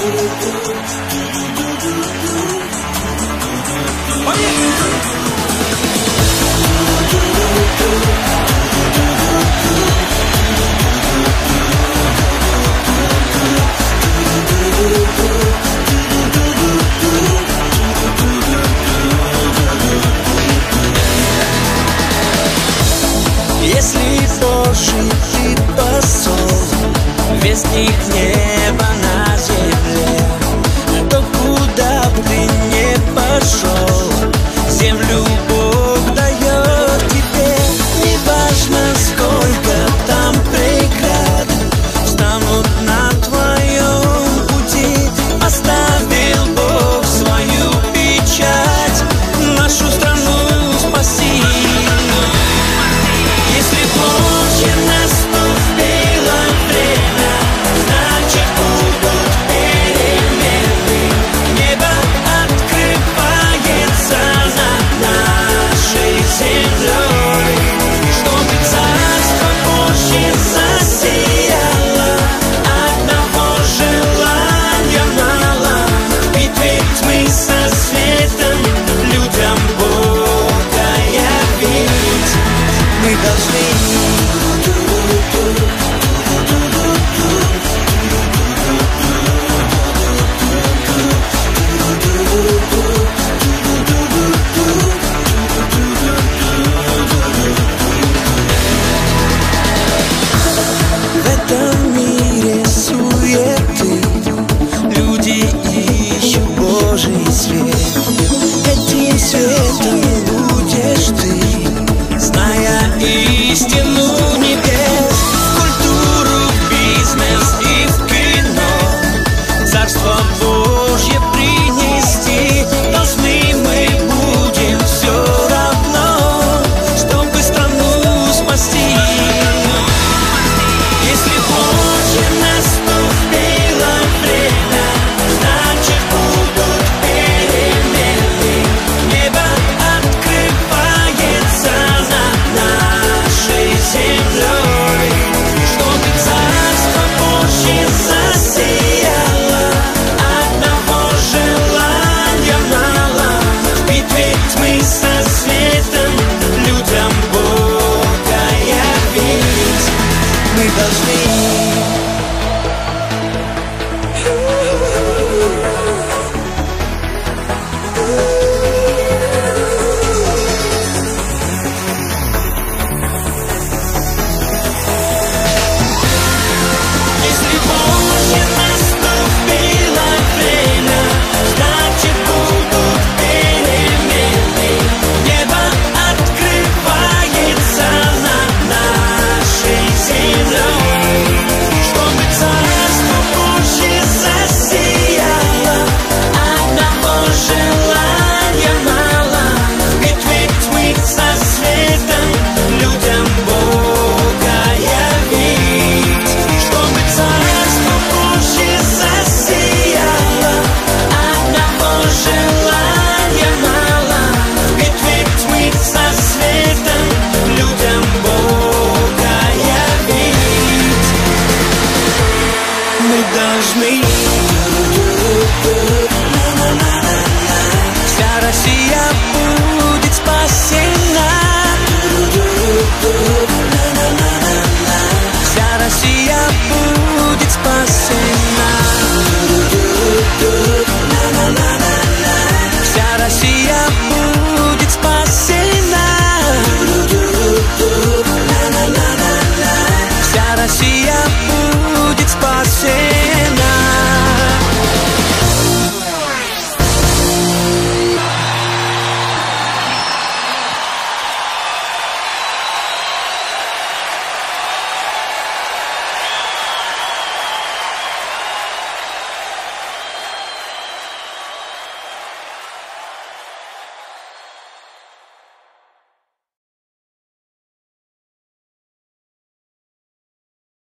Если Божий ты посол, вестник неба на земле, то куда бы ты не пошел, землю Бог дает тебе. Неважно, сколько там преград встанут на твоем пути, оставил Бог свою печать нашу страну спасти. Если позже наступило время, значит будут перемены. Небо открывается над нашей землей, чтобы Царство Божье засияло. Одного желания мало, в битве тьмы со светом людям Бога явить. Мы должны в этом мире суеты, люди ищут Божий свет. Этим светом будешь ты, зная истину небес. В культуру, в бизнес и в кино Царство Божье принести должны мы будем все равно, чтобы страну спасти. Если позже наступило время, значит будут перемены. Небо открывается над нашей землей, чтобы Царство Божье засияло. Одного желания мало, в битве тьмы со светом людям Бога явить. Мы должны Если позже наступило время, значит будут перемены. Небо открывается над нашей землей, чтобы Царство Божье засияло. Одного желания мало, в битве тьмы со светом людям Бога явить. Чтобы Царство Божье засияло. Одного желания мало, в битве тьмы со светом людям Бога явить. Мы должны